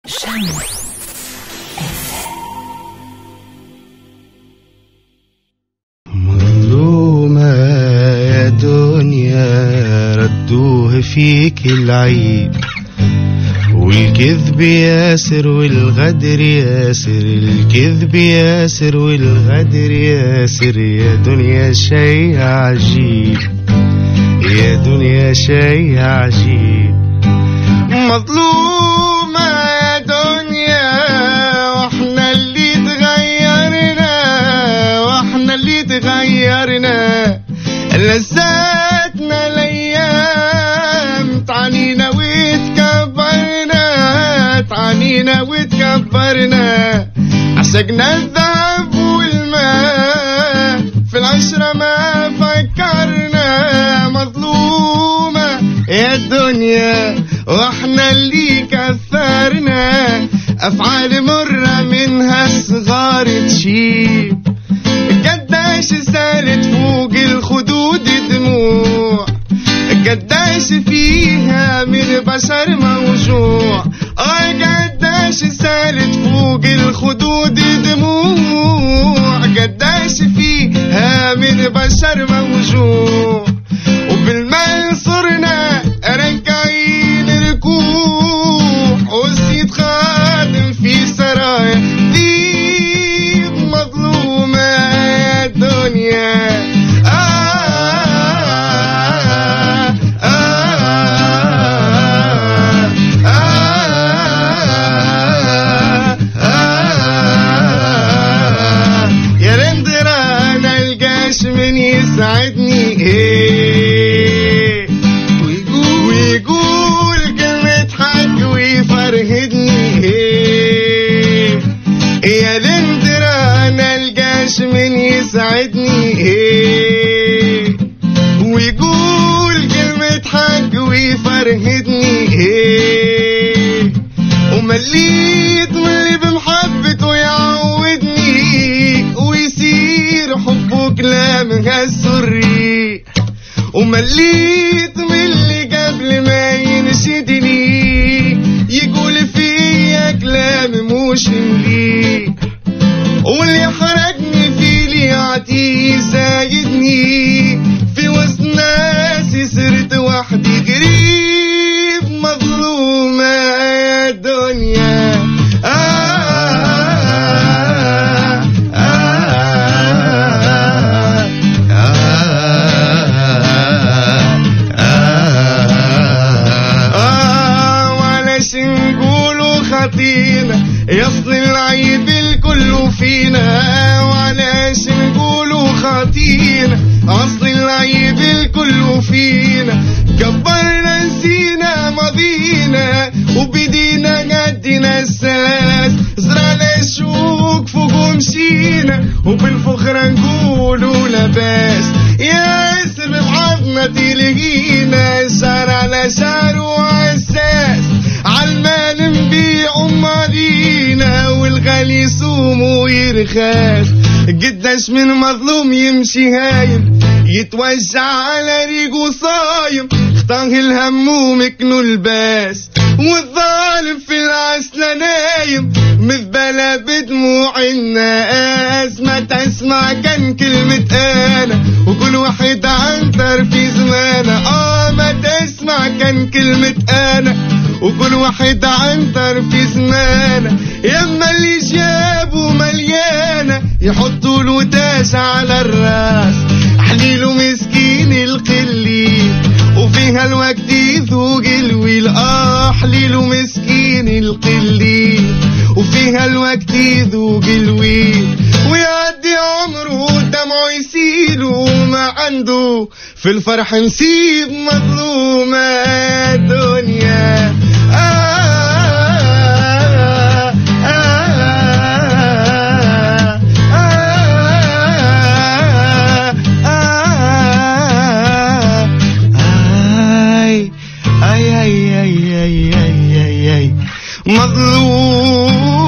مظلومة يا دنيا ردوه فيك العيب، والكذب ياسر والغدر ياسر، الكذب ياسر والغدر ياسر. يا دنيا شي عجيب، يا دنيا شي عجيب. مظلومة يا دنيا واحنا اللي تغيرنا، واحنا اللي تغيرنا. لذاتنا الايام تعنينا وتكبرنا، تعنينا وتكبرنا. عشقنا الذهب والماء في العشرة ما فكرنا. مظلومة يا الدنيا واحنا اللي كثرنا، افعال مرة منها صغار تشيب. قداش سالت فوق الخدود دموع، قداش فيها من بشر موجوع. قداش سالت فوق الخدود دموع، قداش فيها من بشر موجوع. وبالمال صرنا ركعين ركوع، والزيت خادم في سرايا ذيب. مظلومة يا الدنيا يا رندرانا القاش من يسعدني ويقول كلمة حق ويفرهدني. يا رندرانا القاش من يسعدني ويقول كلمة حق ويفرهدني. ومليت من اللي بمحبته يعودني، ويصير حبه كلام هالسري. ومليت من اللي قبل ما ينشدني يقول فيا كلام مش مليء. واللي حرقني في لي عتي زايدني، في وسط ناسي صرت وحدي غريب. مظلومة يا دنيا وعلاش نقولوا خطينا يصل العيب الكل فينا. وعلاش نقولوا خطينا أصل العيب الكل فينا. كبرنا نسينا ماضينا وبدينا قدنا الساس. زرعنا الشوك فوق ومشينا وبالفخر نقولوا لباس. ياسر ببعضنا تلقينا شعر على شعر وعساس. عالمال نبيع مالينا والغالي يصوم ويرخاس. قداش من مظلوم يمشي هايم يتوجع على ريقه صايم. اختار الهم ومكنه الباس، والظالم في العسلة نايم مذبلة بدموع الناس. ما تسمع كان كلمة أنا وكل واحد عنتر في زمانه. ما تسمع كان كلمة أنا وكل واحد عنتر في زمانه. يما اللي جابوا مليانة يحطوا له تاج على الراس. حليله مسكين القليل وفيها الوقت يذوق الويل. حليله مسكين القليل وفيها الوقت يذوق الويل. ويعدي عمره دمعه يسيل وما عنده في الفرح نسيب. مظلومة يا دنيا مظلوم